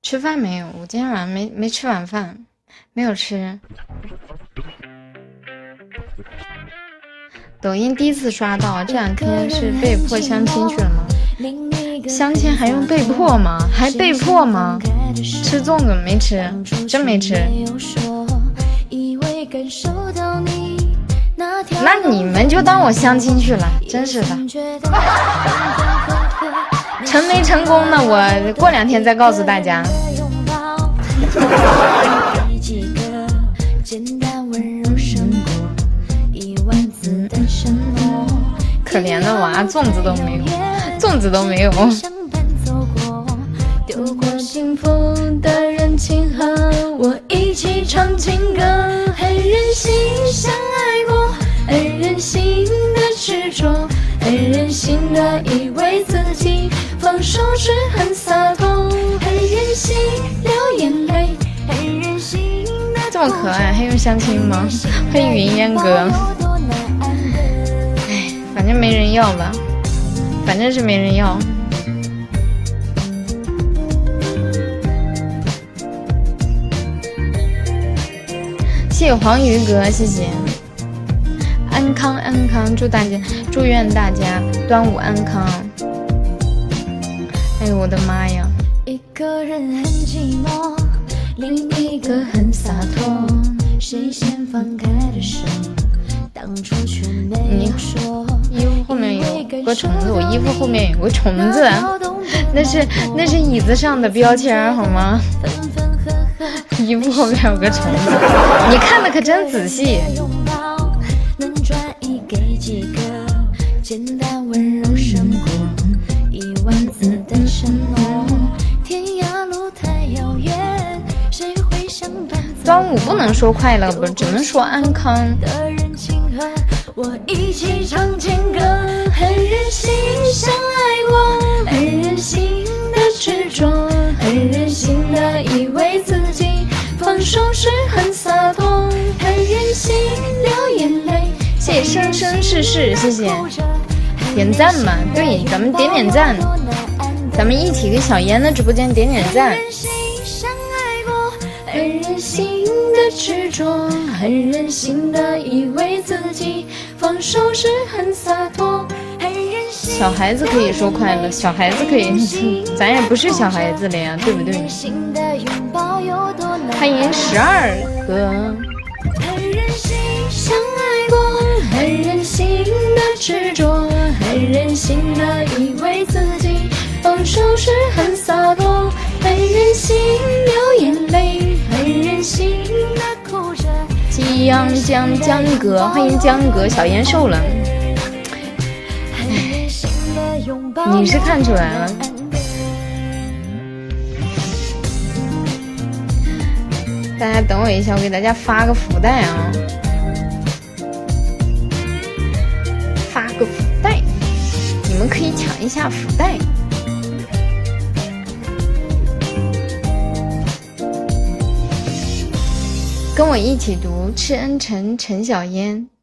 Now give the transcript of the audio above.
吃饭没有？我今天晚上没吃晚饭，没有吃。抖音第一次刷到，这两天是被迫相亲去了吗？相亲还用被迫吗？还被迫吗？吃粽子没吃？真没吃。那你们就当我相亲去了，真是的。成没成功呢？我过2天再告诉大家。可怜的娃，粽子都没有，粽子都没有。丢过幸福的人，请和我一起唱情歌。很任性，相爱过，很任性的执着，很任性的以为自己放手是很洒脱，很任性流眼泪，很任性的这么可爱，还用相亲吗？欢迎云烟哥。哎，反正没人要吧，反正是没人要。谢谢黄鱼哥，谢谢。安康安康，祝愿大家端午安康。哎呦我的妈呀！一个人很寂寞，另一个很洒脱，谁先放开的手，当初却没有说。衣服后面有个虫子，我衣服后面有个虫子，那是椅子上的标签好吗？衣服后面有个虫子，你看的可真仔细。端午不能说快乐，不只能说安康。我一起唱情歌，很任性相爱过，很任性的执着，很任性的以为自己放手是很洒脱，很任性流眼泪。谢谢生生世世，谢谢点赞嘛，对，咱们点赞，咱们一起给小烟的直播间点赞。很任性的执着，很任性的以为自己放手是很洒脱，很任性。小孩子可以说快乐，小孩子可以，咱也不是小孩子了呀，对不对？欢迎12哥。很任性相爱过，很任性的执着，很任性的以为自己放手是很洒脱，很任性流眼泪，很任性的哭着。江哥，欢迎江哥，小烟瘦了。你是看出来了。大家等我一下，我给大家发个福袋啊！发个福袋，你们可以抢一下福袋。跟我一起读赤恩陈小烟。